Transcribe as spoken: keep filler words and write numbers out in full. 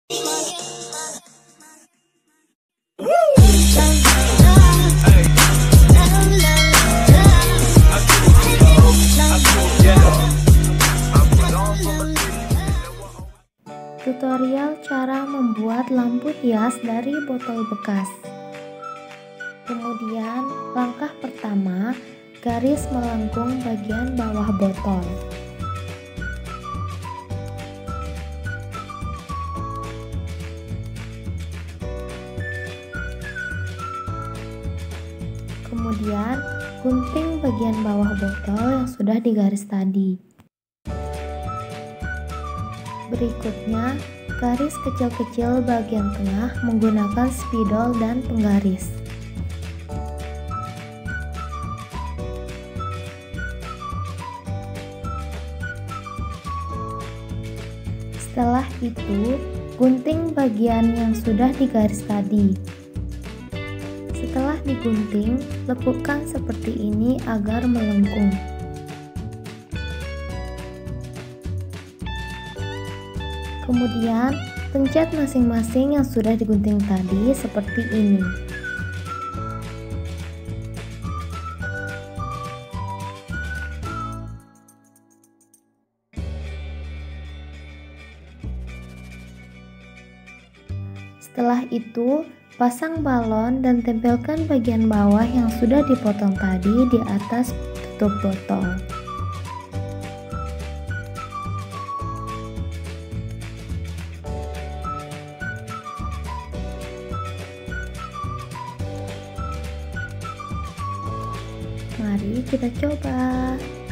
Tutorial cara membuat lampu hias dari botol bekas. Kemudian, langkah pertama, garis melengkung bagian bawah botol. Kemudian, gunting bagian bawah botol yang sudah digaris tadi. Berikutnya, garis kecil-kecil bagian tengah menggunakan spidol dan penggaris. Setelah itu, gunting bagian yang sudah digaris tadi. Setelah digunting, lekukkan seperti ini agar melengkung. Kemudian, pencet masing-masing yang sudah digunting tadi seperti ini. Setelah itu, pasang balon dan tempelkan bagian bawah yang sudah dipotong tadi di atas tutup botol. Mari kita coba.